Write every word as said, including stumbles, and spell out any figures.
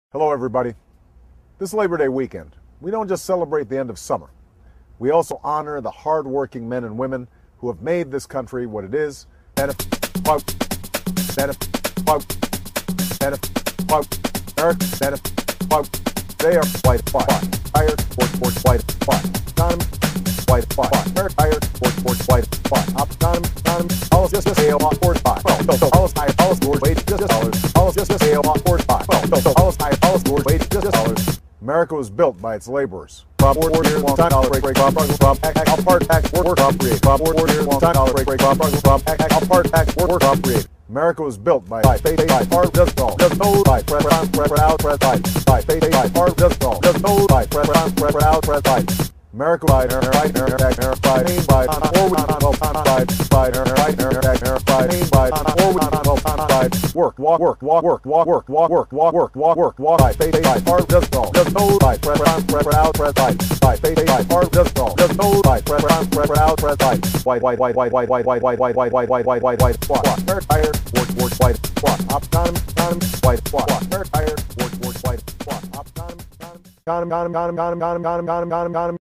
Hello, everybody. This Labor Day weekend, we don't just celebrate the end of summer. We also honor the hardworking men and women who have made this country what it is. Benefit, quote, benefit, quote, benefit, quote, America, benefit, quote. They are white, white, hired, work, work, white, white, economy, white, white, America, hired, work, work, white, white, economy, economy, all just just say a lot, work, five, well, so, so, all is higher, all is lower, wage, just dollars, all is just just say a lot, work, five, well, so, so, all is higher, all is lower, wage, just dollars. America was built by its laborers. Crop order year long time dollar break break crop crop crop act act part act work work crop create crop order year long time dollar break break crop crop crop act act part act work work crop create. America was built by by faith by part just all just no by press press press out press by by faith by part just all just no by press press press out press by. America by her right her back her by pain by forward on hope on by by her right her back her by pain by forward on hope on by work walk work walk work walk work walk work walk work walk work walk by faith by part just all just no by press press press out press by by faith by part just all just no by press press press out press by white white white white white white white white white white white white white white white squat America higher work work white squat economy economy white squat America higher work work white squat economy economy economy economy economy economy economy economy